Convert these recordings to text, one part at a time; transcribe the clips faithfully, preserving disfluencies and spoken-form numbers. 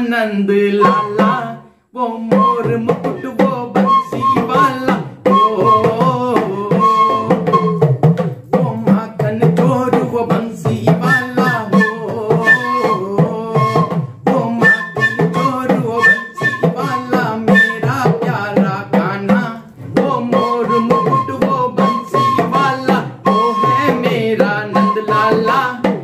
नंद लाला, वो मोर मुकुट वो बंसी वाला, ओ वो माखन चोर वो बंसी वाला, हो वो माखन चोर वो बंसी वाला, मेरा प्यारा गाना, वो मोर मुकुट वो बंसी वाला, वो है मेरा नंद लाला।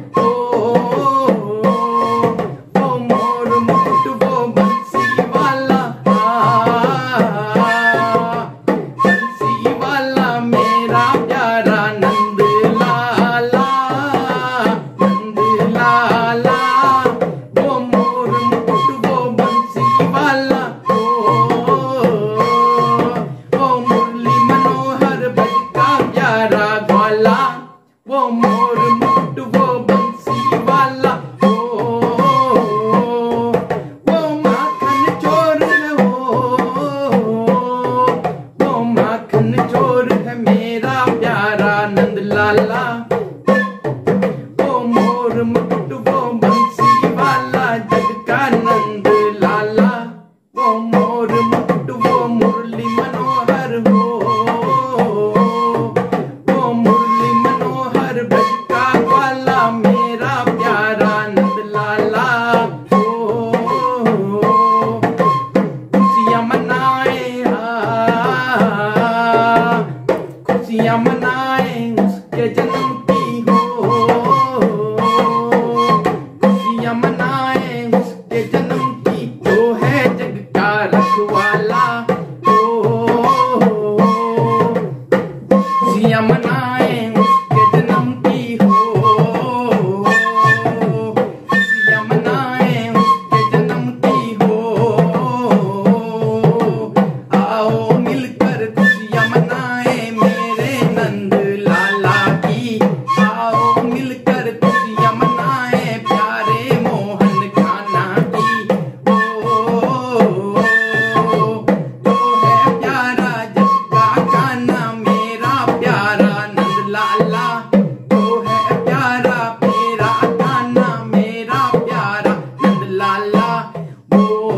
वो मोर मुकुट वो बंसी वाला, ओ वो माखन चोर है, वो वो माखन चोर है मेरा प्यारा नंद लाला। वो मोर मुकुट वो बंसी वाला, जग का नंद लाला, वो मोर मुकुट वो मुरली मनोहर, हो मेरा प्यारा नंद लाला। खुशियाँ मनाए, खुशियाँ मनाए उसके जन्म की, हो खुशियाँ मनाए उसके जन्म की, जो है जग का रखवाला, हो खुशियाँ मनाए उसके जन्म की, oh